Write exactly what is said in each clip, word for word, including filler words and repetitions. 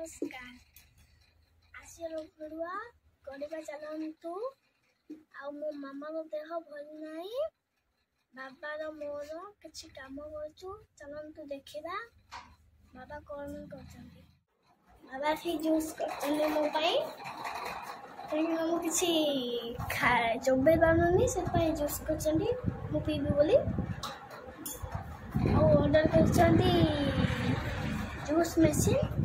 नमस्कार आसिया पड़ुआ गड़िया चलतु आ मो मामा देह भल नहीं बाबार मोर किसी काम करूँ चलतु देखा बाबा कौन कर बाबा से जूस कर मो किसी चोबे पानी से जूस कर पीबी बोली ऑर्डर कर जूस मशीन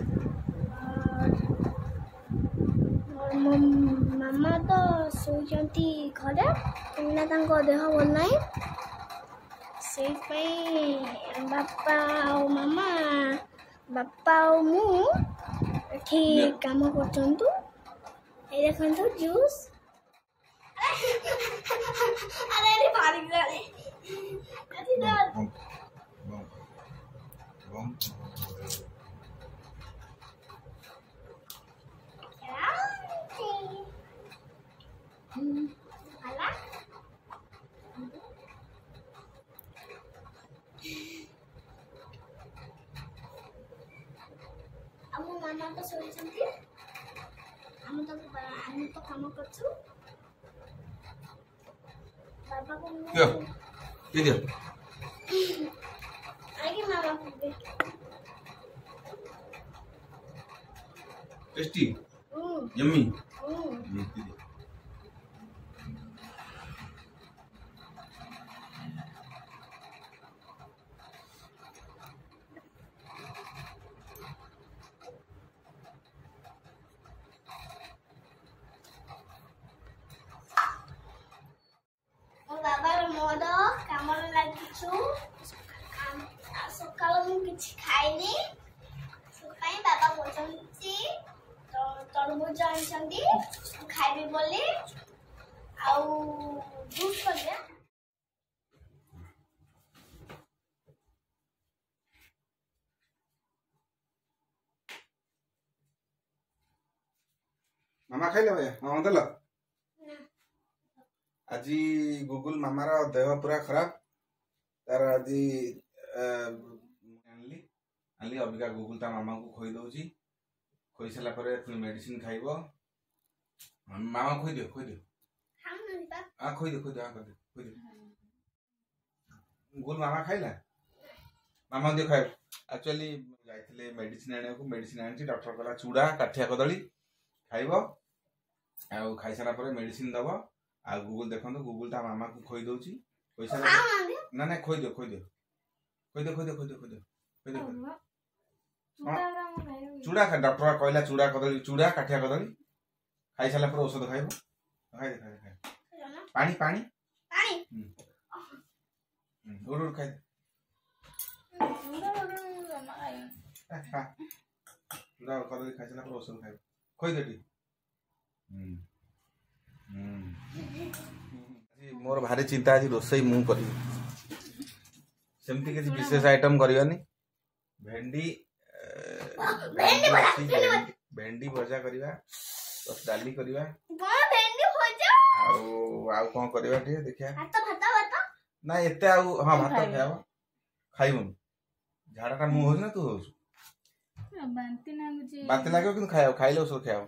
और मो मामा तो सोचती घरे ना देह भल ना से बापा और मामा बापा और मुझे काम कर देखो जूस अरे भारी ଆମ ମାମା ତ ଶୋଇଛନ୍ତି ଆମେ ତ ଆମେ ତ କାମ କରୁଛୁ ବାବା को क्या ये दिया आगे मामा को टेस्टी यम्मी ये दिया बाबार मोर काम लगी सकाल मुझे खाइनी बाबा बोलते तरबुज आनी खाइबी बोली जूस कर मामा खाइले भैया मामा दल आज गुगुल मामार देह पूरा खराब तार आज आनली आनली अबिका गुगुल ता मामा को खोई दउची खोई सला परे पुनी मेडिसिन खाइबो मामा खोई दियो खोई दियो आ खोई दियो खोई दियो आ कर दियो खोई दियो गुगुल मामा खाइला मामा दियो खाइ एक्चुअली जाइथिले मेडिसिन आने को मेडिसिन आनची डॉक्टर कहला चूड़ा काठिया कदली खाइबो आ खाइ सला परे मेडिसिन दबो आ गूगल देखो गूगल ता मामा को खोई दउची पैसा ना ना खोई दो खोई दो खोई दो खोई दो खोई दो खोई दो खोई दो चूड़ा खा डॉक्टर कहला चूड़ा कदली चूड़ा काठिया कदली खाई साला पर औषध खाइबो खाइ दे खाइ खाइ पानी पानी पानी हम उड़ उड़ खाइ चूड़ा कदली खाइ साला पर औषध खाइबो खोई देटी हम मोर भारी चिंता आज रोसई मु करी सेमती किसी विशेष आइटम करियानी भेंडी भेंडी भजा करिवा तो डाली करिवा भेंडी भजा आउ आउ कोन करिवा ठीक देखिया भात भात भात ना एते आउ हां भात खाइबो खाइबो झाड़ा का मुंह होस ना तू होस बांती लागुची बांती लागो कि खाइबो खाइले ओसो खाइबो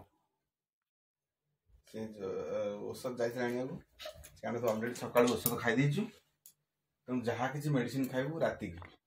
से औषध जाइए आने को क्या तो ऑलरेडी सकाल औषध खाई देचु तुम जहाँ किसी मेडिसिन खाइबू राति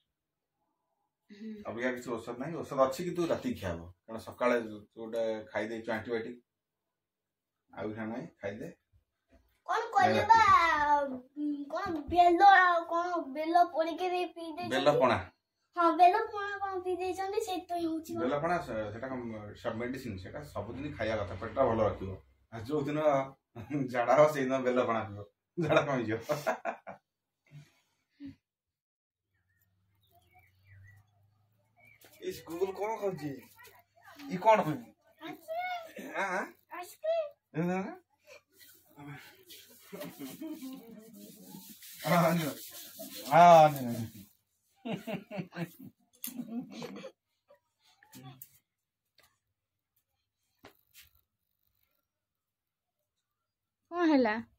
अबिका किसी औषध नहीं औषध अच्छी कि तू राति खाइब कारण सकाल गोटे खाई देचु एंटीबायोटिक आउ ना खाई दे कौन कहलेबा कौन बेलो कौन बेलो पोड़ी के पी दे बेलो पणा हां बेलो पणा कौन पी दे चंदी से तो होची बेलो पणा सेटा सब मेडिसिन सेटा सब दिन खाया कथा पेटा भलो रखिबो आ जो दिन झाड़ा हो से दिन बेलो पणा पिबो झाड़ा कमी जो इस गूगल कौन खाउची ई कौन खाउची हां आइसक्रीम ना हां नहीं हां नहीं कौन है